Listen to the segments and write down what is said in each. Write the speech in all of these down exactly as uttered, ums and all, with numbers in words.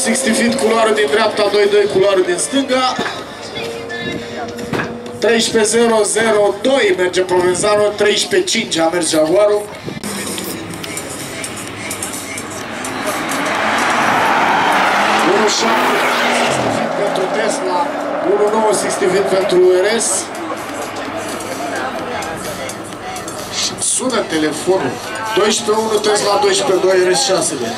șaizeci feet culoare din dreapta, doi doi culoare din stânga. treisprezece zero zero doi merge Provenzano, treisprezece cinci a mers Jaguarul. unu șapte pentru Tesla, unu nouă șaizeci feet pentru R S. Și sună telefonul. doisprezece unu Tesla, doisprezece doi R S șase de.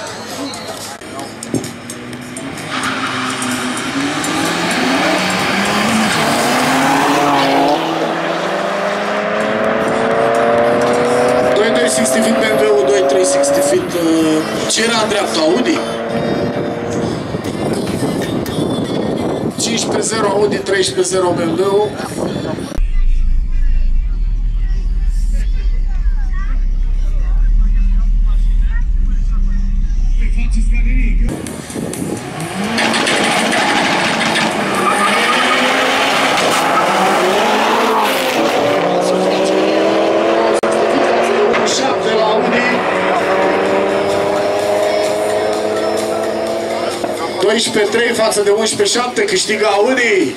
șaizeci feet B M W, doi trei șaizeci feet. Ce era în dreapta? Audi? cincisprezece zero Audi, treisprezece zero B M W. doisprezece trei față de unsprezece șapte câștigă Audi.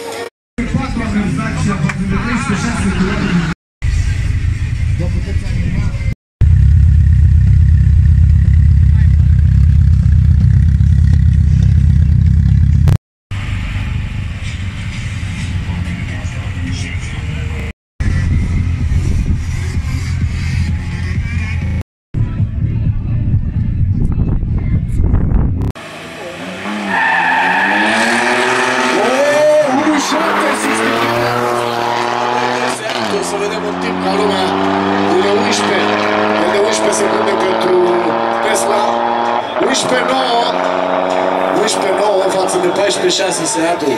Să vedem un timp ca lumea de unsprezece, de unsprezece secunde pentru Tesla, unsprezece nouă, unsprezece nouă față de paisprezece șase Seatul.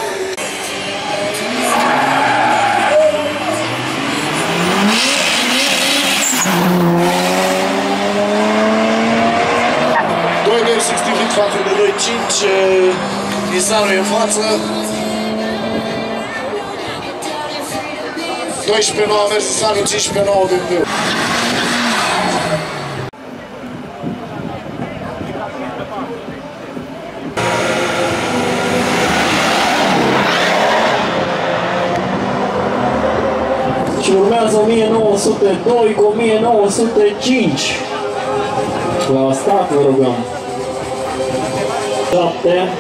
doi doi șaizeci față de doi cinci, Nissanul e în față. doisprezece nouă a mers Nissanul, cincisprezece nouă B M W. Și urmează o mie nouă sute doi cu o mie nouă sute cinci. La start vă rugăm. șapte.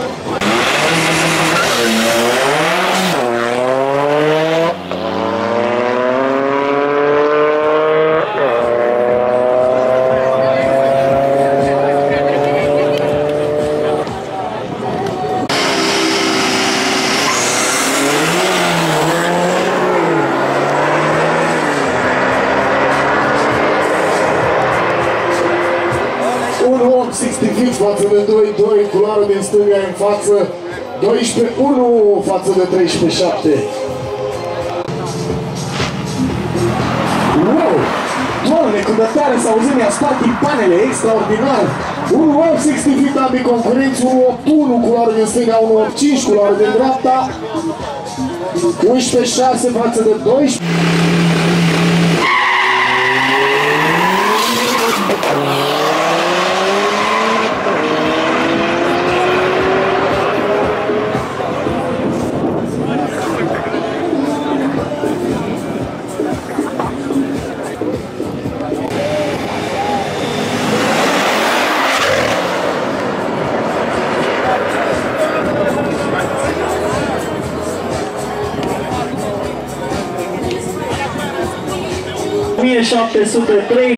șaizeci feet față de doi doi, culoare din stânga în față, doisprezece unu față de treisprezece șapte. Wow! Doamne, cu dătare s-a auzit, mi-a spart timpanele, extraordinar! unu opt șaizeci feet ambii concurenți, unu opt unu culoare din stânga, unu opt cinci culoare din dreapta, unsprezece șase față de doisprezece. o mie șapte sute trei.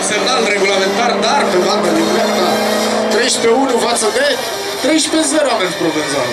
semnal regulamentar, dar pe banda din dreapta treisprezece unu față de treisprezece zero a mers Provenzano.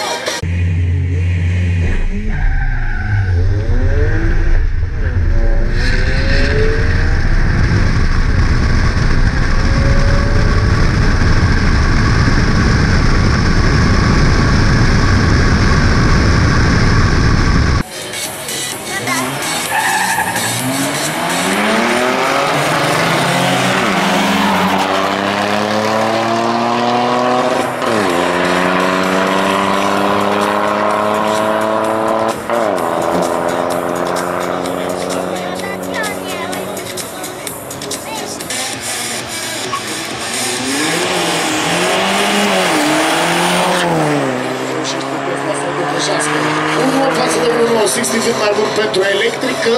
șaizeci feet mai bun pentru electrică.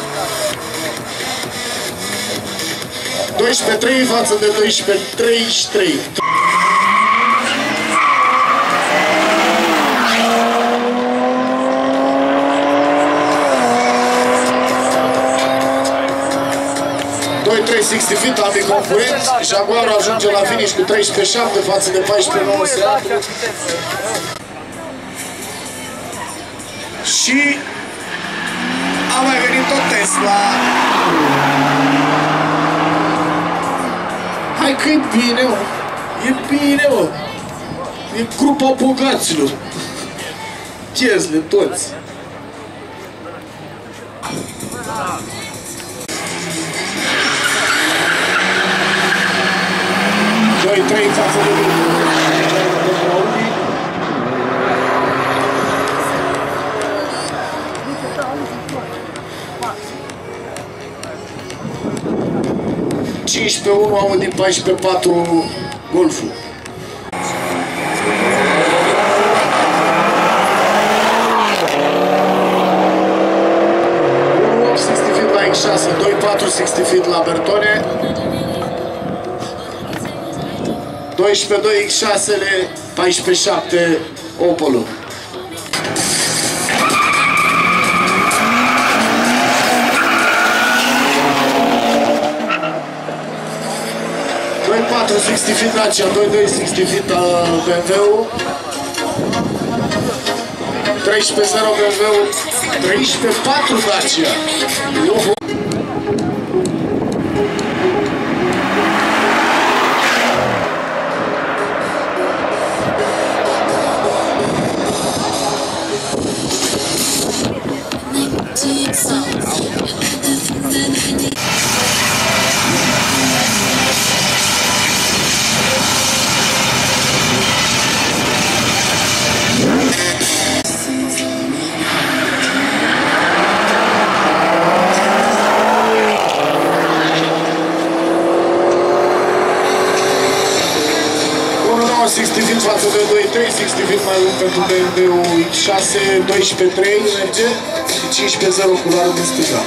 doisprezece trei față de doisprezece treizeci și trei. doi trei șaizeci feet, ambii concurenți. Jaguarul ajunge la finish cu treisprezece șapte față de paisprezece nouă Seattle. Și a mai venit tot Tesla. Hai că e bine, mă. E bine, mă. E grupa bogaților. Tesla, toți. doi trei față de cincisprezece unu Audi, paisprezece patru Golful. unu opt șaizeci feet la X șase, doi patru șaizeci feet la Bertone. doisprezece doi X șase-le, paisprezece șapte Opel-ul. doi patru șaizeci feet Dacia, doi doi șaizeci feet B M W-ul. treisprezece zero B M W-ul, treisprezece patru Dacia. șaizeci feet față de doi trei, șaizeci feet mai lung pentru B M W-ul X șase, doisprezece trei merge și cincisprezece zero culoarul din stânga.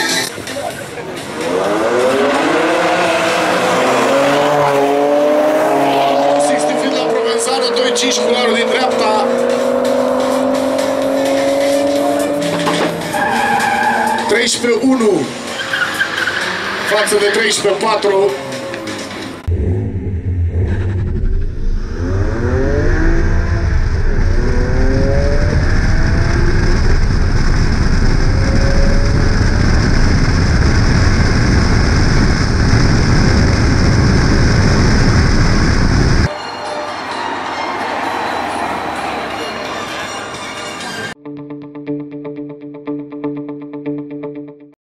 șaizeci feet la Provenzano, doi cinci culoarul din dreapta. treisprezece unu față de treisprezece patru.